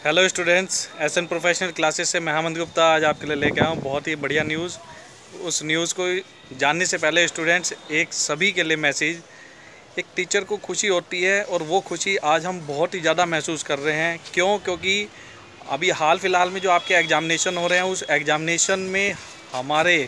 Hello students, SN professional classes से मैं हेमंत गुप्ता आज आपके लिए लेके आया हूँ बहुत ही बढ़िया न्यूज़। उस न्यूज़ को जानने से पहले स्टूडेंट्स, एक सभी के लिए मैसेज। एक टीचर को खुशी होती है और वो खुशी आज हम बहुत ही ज़्यादा महसूस कर रहे हैं। क्योंकि अभी हाल फिलहाल में जो आपके एग्जामिनेशन हो रहे हैं, उस एग्जामिनेशन में हमारे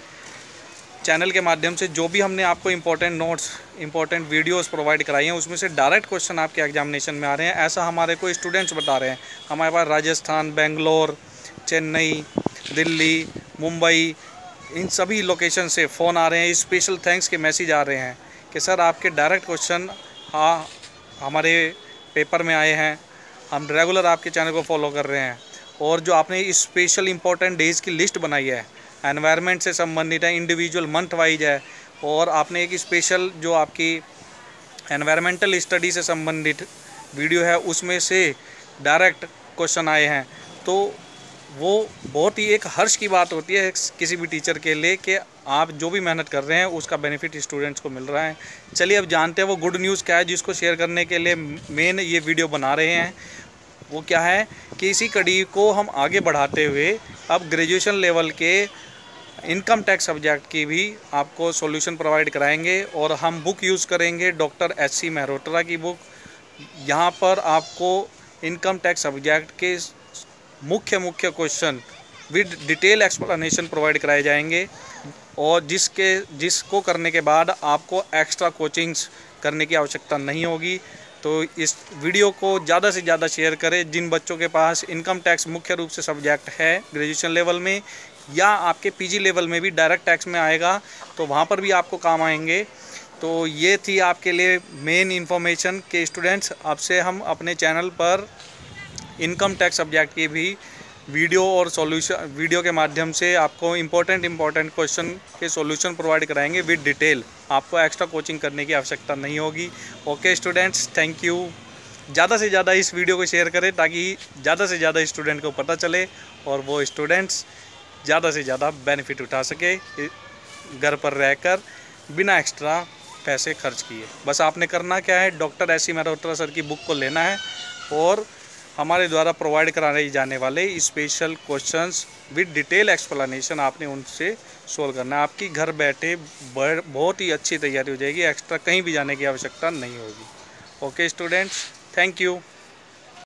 चैनल के माध्यम से जो भी हमने आपको important notes, important videos provide कराई हैं, उसमें से डायरेक्ट क्वेश्चन आपके एग्जामिनेशन में आ रहे हैं। ऐसा हमारे को स्टूडेंट्स बता रहे हैं। हमारे पास राजस्थान, बेंगलोर, चेन्नई, दिल्ली, मुंबई, इन सभी लोकेशन से फ़ोन आ रहे हैं, स्पेशल थैंक्स के मैसेज आ रहे हैं कि सर आपके डायरेक्ट क्वेश्चन हमारे पेपर में आए हैं। हम रेगुलर आपके चैनल को फॉलो कर रहे हैं और जो आपने स्पेशल इम्पोर्टेंट डेज़ की लिस्ट बनाई है, एनवायरनमेंट से संबंधित है, इंडिविजुअल मंथ वाइज है, और आपने एक स्पेशल जो आपकी एनवायरमेंटल स्टडी से संबंधित वीडियो है, उसमें से डायरेक्ट क्वेश्चन आए हैं। तो वो बहुत ही एक हर्ष की बात होती है किसी भी टीचर के लिए कि आप जो भी मेहनत कर रहे हैं उसका बेनिफिट स्टूडेंट्स को मिल रहा है। चलिए अब जानते हैं वो गुड न्यूज़ क्या है जिसको शेयर करने के लिए मेन ये वीडियो बना रहे हैं। वो क्या है कि इसी कड़ी को हम आगे बढ़ाते हुए अब ग्रेजुएशन लेवल के इनकम टैक्स सब्जेक्ट की भी आपको सॉल्यूशन प्रोवाइड कराएंगे और हम बुक यूज़ करेंगे डॉक्टर एच.सी. मेहरोत्रा की बुक। यहाँ पर आपको इनकम टैक्स सब्जेक्ट के मुख्य question with detail explanation provide कराए जाएंगे और जिसको करने के बाद आपको एक्स्ट्रा कोचिंग्स करने की आवश्यकता नहीं होगी। तो इस वीडियो को ज़्यादा से ज़्यादा शेयर करें जिन बच्चों के पास इनकम टैक्स मुख्य रूप से सब्जेक्ट है ग्रेजुएशन लेवल में, या आपके पीजी लेवल में भी डायरेक्ट टैक्स में आएगा तो वहाँ पर भी आपको काम आएंगे। तो ये थी आपके लिए मेन इन्फॉर्मेशन के स्टूडेंट्स, अब से हम अपने चैनल पर इनकम टैक्स सब्जेक्ट की भी वीडियो और सॉल्यूशन वीडियो के माध्यम से आपको इम्पोर्टेंट क्वेश्चन के सॉल्यूशन प्रोवाइड कराएंगे विद डिटेल। आपको एक्स्ट्रा कोचिंग करने की आवश्यकता नहीं होगी। Okay students, thank you. ज़्यादा से ज़्यादा इस वीडियो को शेयर करें ताकि ज़्यादा से ज़्यादा स्टूडेंट को पता चले और वो स्टूडेंट्स ज़्यादा से ज़्यादा बेनिफिट उठा सके घर पर रहकर बिना एक्स्ट्रा पैसे खर्च किए। बस आपने करना क्या है, डॉक्टर एच.सी. मेहरोत्रा सर की बुक को लेना है और हमारे द्वारा प्रोवाइड कराए जाने वाले special questions with detail explanation आपने उनसे सोल्व करना है। आपकी घर बैठे बहुत ही अच्छी तैयारी हो जाएगी, एक्स्ट्रा कहीं भी जाने की आवश्यकता नहीं होगी। Okay students, thank you.